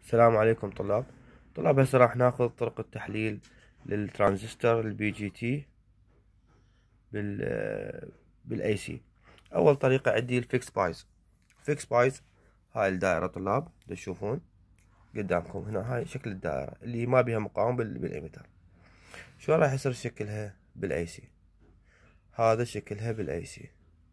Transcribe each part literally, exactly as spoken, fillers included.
السلام عليكم طلاب. طلاب هسه راح ناخذ طرق التحليل للترانزستور البي جي تي بال بالاي سي. اول طريقه عندي الفيكس بايز. فيكس بايز هاي الدائره طلاب تشوفون قدامكم هنا، هاي شكل الدائره اللي ما بيها مقاوم بالاميتر. شو راح يصير شكلها بالاي سي؟ هذا شكلها بالاي سي،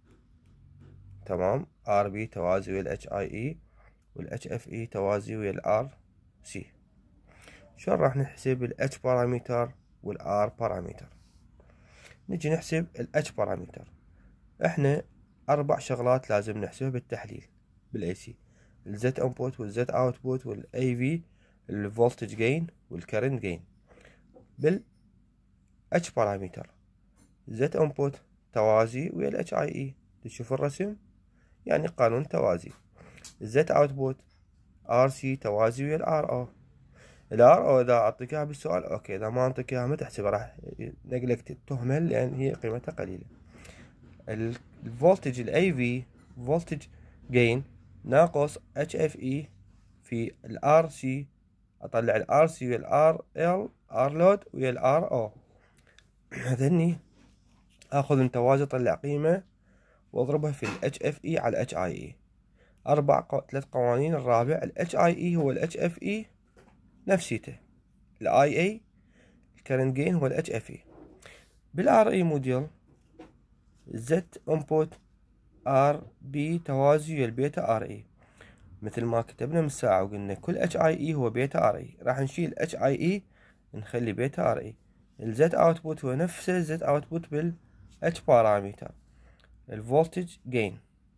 تمام. ار بي توازي ويا الاتش اي اي، والاتش اف اي توازي ويا الار سي. شلون راح نحسب ال H بارامتر وال R بارامتر؟ نجي نحسب ال H بارامتر. احنا اربع شغلات لازم نحسبها بالتحليل بالاي سي: ال Z input وال Z output وال إيه في، ال voltage gain وال current gain. بال H بارامتر Z input توازي ويا ال إتش آي إي، تشوف الرسم يعني قانون توازي. ال Z output آر سي توازي ويا ال آر أو. الار او اذا اعطيك اياها بالسؤال اوكي، اذا ما اعطيك اياها ما تحسبها، راح نقلك تهمل لان هي قيمتها قليله. الفولتج الاي في فولتج جين ناقص اتش اف اي في الار سي، اطلع الار سي ويا الار ال ار لود ويا الار او. هذني اخذ التوازي اطلع قيمه واضربها في الاتش اف اي على الاتش اي اي. اربع قو... ثلاث قوانين. الرابع الاتش اي اي هو الاتش اف اي نفسيته، الاي اي الكرنت جين هو الاتش اف اي. بالار اي موديل زد انبوت ار بي توازي ويا البيتا ار اي، مثل ما كتبنا من ساعة وقلنا كل اتش اي اي هو بيتا ار اي، راح نشيل اتش اي اي نخلي بيتا ار اي. الزد اوتبوت هو نفسه الزد اوتبوت بالاتش بارامتر. الفولتج جين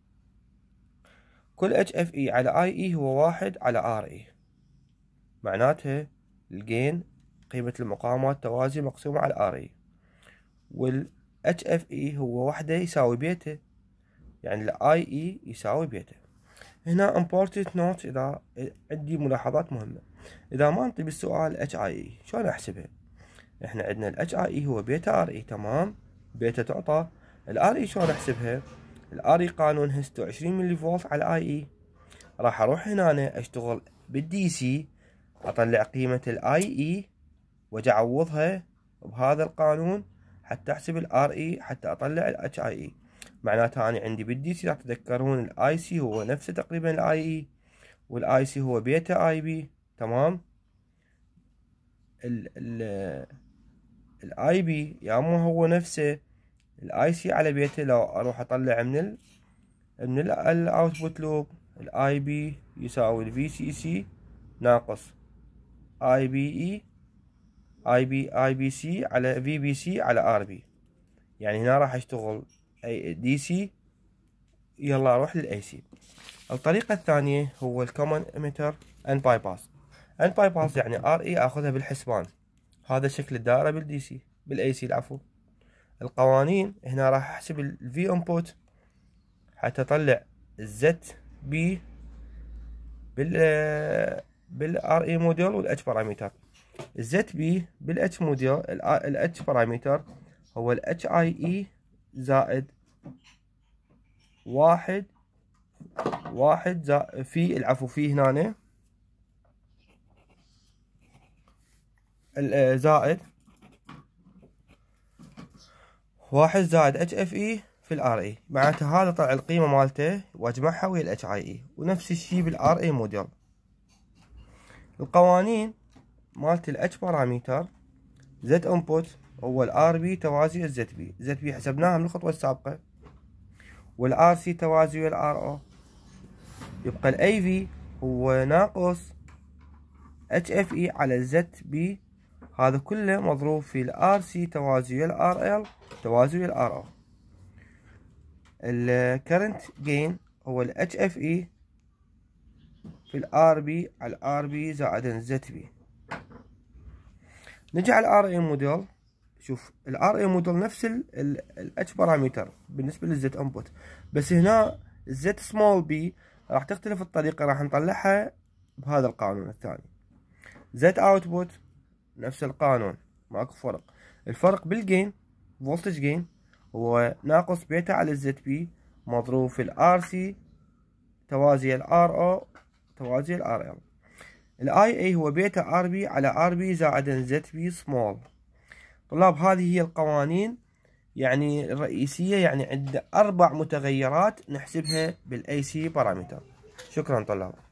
كل اتش اف اي على اي اي هو واحد على ار اي، معناتها الجين قيمة المقاومات توازي مقسومة على ار اي، وال اتش اف اي هو وحده يساوي بيتا، يعني ال اي اي يساوي بيتا. هنا important note إذا عندي ملاحظات مهمة. إذا ما انطي بالسؤال اتش اي اي شلون أحسبها؟ إحنا عندنا ال اتش اي اي هو بيتا ار اي، تمام، بيتا تعطى. ال ار اي شلون أحسبها؟ ال ار اي قانونها ستة وعشرين ملي فولت على اي اي. راح أروح هنا أشتغل بالدي سي، أطلع قيمة ال اي اي وأجي أعوضها بهذا القانون حتى أحسب ال ار اي حتى أطلع ال اتش اي اي. معناتها أنا عندي بالدي سي راح تذكرون الاي سي هو نفسه تقريبا الاي اي، والاي سي هو بيتا اي بي، تمام. ال ال الاي بي يا اما هو نفسه الاي سي على بيتا. لو اروح اطلع من ال من الاوتبوت لوب، الاي بي يساوي الفي سي سي ناقص اي بي اي اي بي اي بي سي على في بي سي على ار بي. يعني هنا راح اشتغل اي دي سي. يلا اروح للاي سي. الطريقة الثانية هو الكومن اميتر اند باي باس. اند باي باس يعني ار اي اخذها بالحسبان. هذا شكل الدائرة بالدي سي بالاي سي العفو. القوانين هنا راح احسب الفي انبوت حتى اطلع الزد بي بال بالار اي موديل والاتش بارامتر. الزد بي بالاتش موديل الاتش بارامتر هو الاتش اي اي زائد واحد واحد زائد في العفو في هنا زائد واحد زائد اتش اف اي في الار اي. معناته هذا طلع القيمة مالته واجمعها ويا الاتش اي اي، ونفس الشي بالار اي موديل. القوانين مالت الاتش بارامتر زد انبوت هو الار بي توازي الزد بي، زد بي حسبناها من الخطوة السابقة، والار سي توازي ويا الار او. يبقى الاي في هو ناقص اتش اف اي على الزد بي، هذا كله مضروب في الار سي توازي ويا الار ال توازي ويا الار او. الكرنت جين هو ال اتش اف اي في الار بي على الار بي زائد الزد بي. نجي على الار اي موديل. شوف الار اي موديل نفس الاتش بارامتر بالنسبه للزد انبوت، بس هنا الزد سمول بي راح تختلف الطريقه، راح نطلعها بهذا القانون الثاني. زد اوتبوت نفس القانون، ماكو فرق. الفرق بالجين فولتج جين هو ناقص بيتا على الزد بي مضروب في الار سي توازي الار او توازي الار ال. الاي اي هو بيتا ار بي على ار بي زائدا زد بي سمول. طلاب هذه هي القوانين يعني الرئيسية، يعني عندنا أربع متغيرات نحسبها بالاي سي بارامتر. شكرا طلاب.